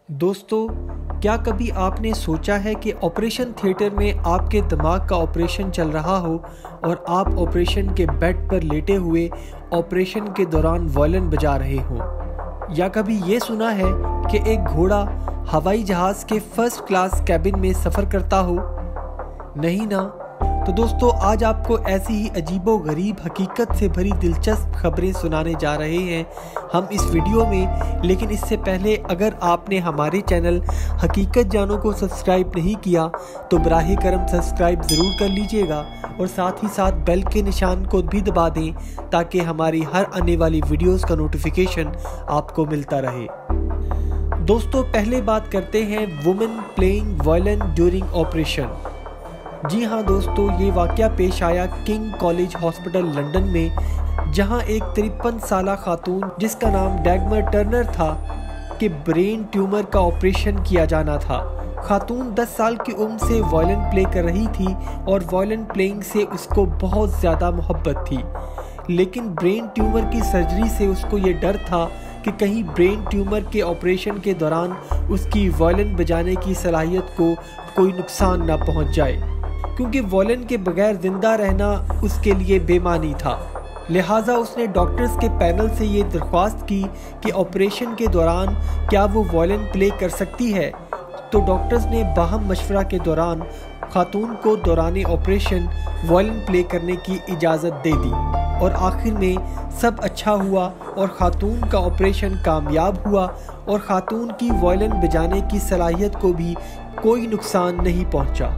दोस्तों, क्या कभी आपने सोचा है कि ऑपरेशन थिएटर में आपके दिमाग का ऑपरेशन चल रहा हो और आप ऑपरेशन के बेड पर लेटे हुए ऑपरेशन के दौरान वायलिन बजा रहे हो? या कभी ये सुना है कि एक घोड़ा हवाई जहाज़ के फर्स्ट क्लास कैबिन में सफ़र करता हो? नहीं ना। तो दोस्तों, आज आपको ऐसी ही अजीबो-गरीब हकीकत से भरी दिलचस्प खबरें सुनाने जा रहे हैं हम इस वीडियो में। लेकिन इससे पहले अगर आपने हमारे चैनल हकीकत जानो को सब्सक्राइब नहीं किया तो बराहे करम सब्सक्राइब ज़रूर कर लीजिएगा और साथ ही साथ बेल के निशान को भी दबा दें ताकि हमारी हर आने वाली वीडियोस का नोटिफिकेशन आपको मिलता रहे। दोस्तों, पहले बात करते हैं women playing violin during operation. जी हाँ दोस्तों, ये वाक़या पेश आया किंग कॉलेज हॉस्पिटल लंदन में, जहाँ एक 53 साला खातून जिसका नाम डैगमर टर्नर था कि ब्रेन ट्यूमर का ऑपरेशन किया जाना था। खातून 10 साल की उम्र से वायलिन प्ले कर रही थी और वायलिन प्लेइंग से उसको बहुत ज़्यादा मोहब्बत थी। लेकिन ब्रेन ट्यूमर की सर्जरी से उसको ये डर था कि कहीं ब्रेन ट्यूमर के ऑपरेशन के दौरान उसकी वायलिन बजाने की सलाहियत को कोई नुकसान ना पहुँच जाए, क्योंकि वायलिन के बगैर जिंदा रहना उसके लिए बेमानी था। लिहाजा उसने डॉक्टर्स के पैनल से ये दरख्वास्त की कि ऑपरेशन के दौरान क्या वो वायलिन प्ले कर सकती है। तो डॉक्टर्स ने बाहम मशवरा के दौरान खातून को दौरान ऑपरेशन वायलिन प्ले करने की इजाज़त दे दी और आखिर में सब अच्छा हुआ और ख़ातून का ऑपरेशन कामयाब हुआ और ख़ातून की वायलिन बजाने की सलाहियत को भी कोई नुकसान नहीं पहुँचा।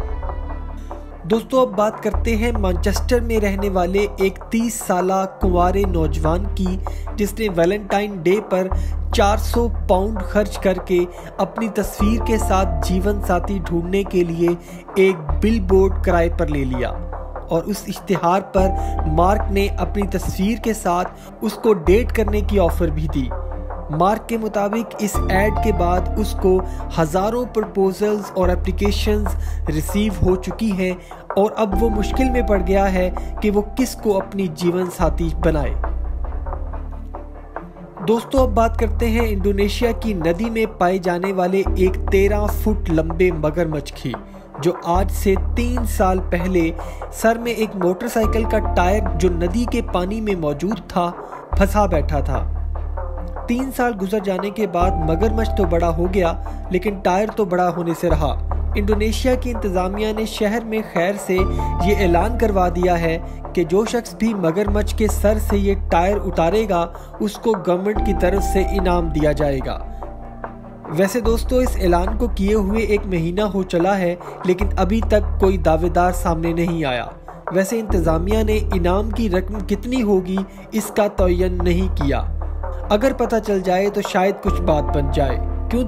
दोस्तों, अब बात करते हैं मैनचेस्टर में रहने वाले एक 30 साला कुंवारे नौजवान की, जिसने वैलेंटाइन डे पर 400 पाउंड खर्च करके अपनी तस्वीर के साथ जीवन साथी ढूंढने के लिए एक बिलबोर्ड किराए पर ले लिया और उस इश्तिहार पर मार्क ने अपनी तस्वीर के साथ उसको डेट करने की ऑफ़र भी दी। मार्क के मुताबिक इस ऐड के बाद उसको हज़ारों प्रपोजल्स और एप्लीकेशंस रिसीव हो चुकी हैं और अब वो मुश्किल में पड़ गया है कि वो किसको अपनी जीवन साथी बनाए। दोस्तों, अब बात करते हैं इंडोनेशिया की नदी में पाए जाने वाले एक 13 फुट लंबे मगरमच्छ की, जो आज से 3 साल पहले सर में एक मोटरसाइकिल का टायर जो नदी के पानी में मौजूद था फंसा बैठा था। 3 साल गुजर जाने के बाद मगरमच्छ तो बड़ा हो गया, लेकिन टायर तो बड़ा होने से रहा। इंडोनेशिया की इंतज़ामिया ने शहर में खैर से ये ऐलान करवा दिया है कि जो शख्स भी मगरमच्छ के सर से ये टायर उतारेगा उसको गवर्नमेंट की तरफ से इनाम दिया जाएगा। वैसे दोस्तों, इस ऐलान को किए हुए 1 महीना हो चला है, लेकिन अभी तक कोई दावेदार सामने नहीं आया। वैसे इंतज़ामिया ने इनाम की रकम कितनी होगी इसका तयन नहीं किया। अगर पता चल जाए तो शायद कुछ बात बन जाए। क्यों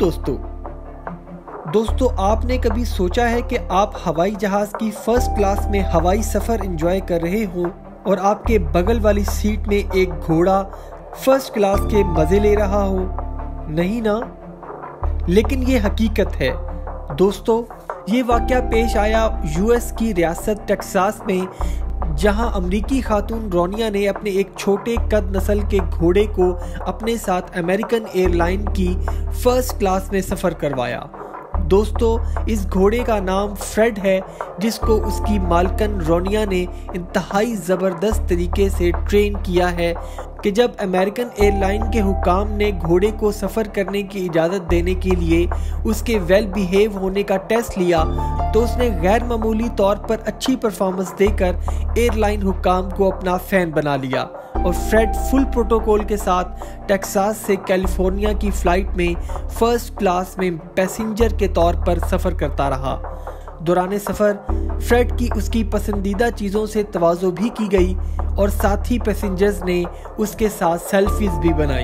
दोस्तों, आपने कभी सोचा है कि आप हवाई जहाज़ की फर्स्ट क्लास में हवाई सफ़र एंजॉय कर रहे हो और आपके बगल वाली सीट में एक घोड़ा फर्स्ट क्लास के मज़े ले रहा हो? नहीं ना। लेकिन ये हकीकत है। दोस्तों, ये वाक़या पेश आया यूएस की रियासत टेक्सास में, जहां अमरीकी खातून रोनिया ने अपने एक छोटे कद नस्ल के घोड़े को अपने साथ अमेरिकन एयरलाइन की फर्स्ट क्लास में सफ़र करवाया। दोस्तों, इस घोड़े का नाम फ्रेड है, जिसको उसकी मालकन रोनिया ने इंतहाई ज़बरदस्त तरीके से ट्रेन किया है कि जब अमेरिकन एयरलाइन के हुकाम ने घोड़े को सफ़र करने की इजाज़त देने के लिए उसके वेल बिहेव होने का टेस्ट लिया तो उसने गैर मामूली तौर पर अच्छी परफॉर्मेंस देकर एयरलाइन हुकाम को अपना फ़ैन बना लिया और फ्रेड फुल प्रोटोकॉल के साथ टेक्सास से कैलिफोर्निया की फ़्लाइट में फर्स्ट क्लास में पैसेंजर के तौर पर सफ़र करता रहा। दौरान सफ़र फ्रेड की उसकी पसंदीदा चीज़ों से तवाज़ो भी की गई और साथ ही पैसेंजर्स ने उसके साथ सेल्फीज भी बनाई।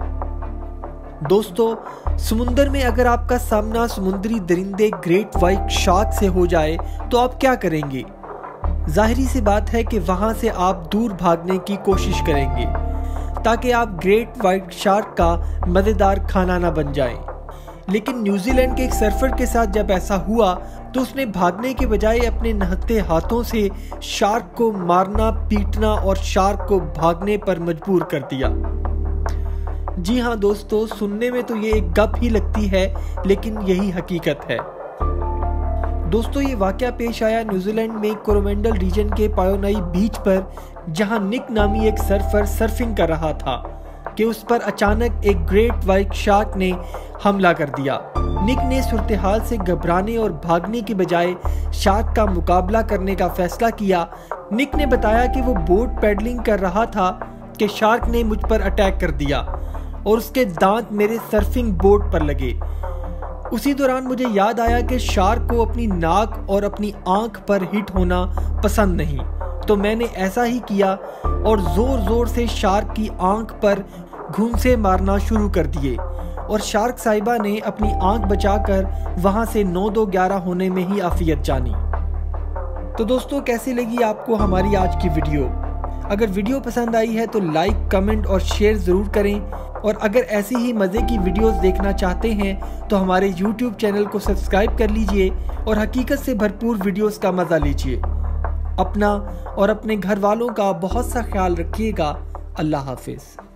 दोस्तों, समुंदर में अगर आपका सामना समुद्री दरिंदे ग्रेट वाइट शार्क से हो जाए तो आप क्या करेंगे? जाहिरी सी बात है कि वहां से आप दूर भागने की कोशिश करेंगे ताकि आप ग्रेट वाइट शार्क का मज़ेदार खाना ना बन जाएं। लेकिन न्यूजीलैंड के एक सर्फर के साथ जब ऐसा हुआ तो उसने भागने के बजाय अपने नहते हाथों से शार्क को मारना, पीटना और शार्क को भागने पर मजबूर कर दिया। जी हाँ दोस्तों, सुनने में तो ये एक गप ही लगती है, लेकिन यही हकीकत है। दोस्तों, ये वाकया पेश आया न्यूजीलैंड में कोरोमेंडल रीजन के पायोनाई बीच पर, जहां निक नामी एक सर्फर सर्फिंग कर रहा था कि उस पर अचानक एक ग्रेट व्हाइट शार्क ने हमला कर दिया। निक ने सूरत-ए-हाल से घबराने और भागने की बजाय शार्क का मुकाबला करने का फैसला किया। निक ने बताया कि वो बोट पैडलिंग कर रहा था कि शार्क ने मुझ पर अटैक कर दिया और उसके दांत मेरे सर्फिंग बोट पर लगे। उसी दौरान मुझे याद आया कि शार्क को अपनी नाक और अपनी आंख पर हिट होना पसंद नहीं, तो मैंने ऐसा ही किया और जोर जोर से शार्क की आंख पर घूंसे मारना शुरू कर दिए और शार्क साहिबा ने अपनी आंख बचाकर वहां से 9-2-11 होने में ही आफियत जानी। तो दोस्तों, कैसी लगी आपको हमारी आज की वीडियो? अगर वीडियो पसंद आई है तो लाइक, कमेंट और शेयर ज़रूर करें, और अगर ऐसी ही मज़े की वीडियोस देखना चाहते हैं तो हमारे YouTube चैनल को सब्सक्राइब कर लीजिए और हकीकत से भरपूर वीडियोस का मज़ा लीजिए। अपना और अपने घर वालों का बहुत सा ख्याल रखिएगा। अल्लाह हाफिज़।